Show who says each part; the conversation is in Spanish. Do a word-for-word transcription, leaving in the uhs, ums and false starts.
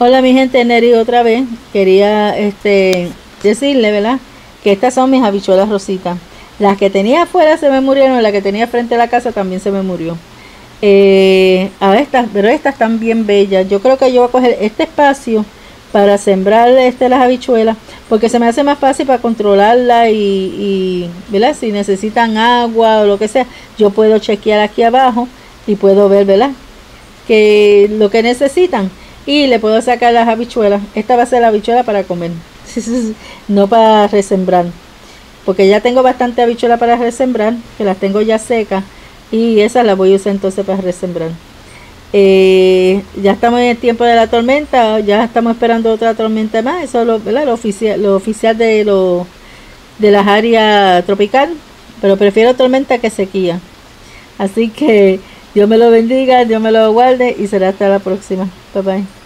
Speaker 1: Hola mi gente, Neri otra vez. Quería este decirle, ¿verdad? Que estas son mis habichuelas rositas. Las que tenía afuera se me murieron, la que tenía frente a la casa también se me murió. Eh, a estas, pero estas están bien bellas. Yo creo que yo voy a coger este espacio para sembrar este, las habichuelas, porque se me hace más fácil para controlarla y, y ¿verdad? Si necesitan agua o lo que sea, yo puedo chequear aquí abajo y puedo ver, ¿verdad? Que lo que necesitan. Y le puedo sacar las habichuelas. Esta va a ser la habichuela para comer, no para resembrar, porque ya tengo bastante habichuela para resembrar, que las tengo ya secas, y esas las voy a usar entonces para resembrar. Eh, ya estamos en el tiempo de la tormenta, ya estamos esperando otra tormenta más. Eso es lo, ¿verdad? lo oficial, lo oficial de, lo, de las áreas tropical, pero prefiero tormenta que sequía. Así que Dios me lo bendiga, Dios me lo guarde y será hasta la próxima. Bye bye.